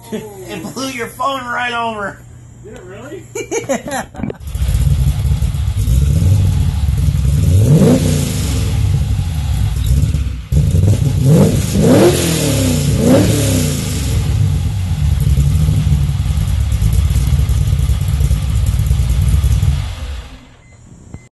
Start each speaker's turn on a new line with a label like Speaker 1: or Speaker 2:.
Speaker 1: It blew your phone right over.
Speaker 2: Did it really?
Speaker 1: Yeah.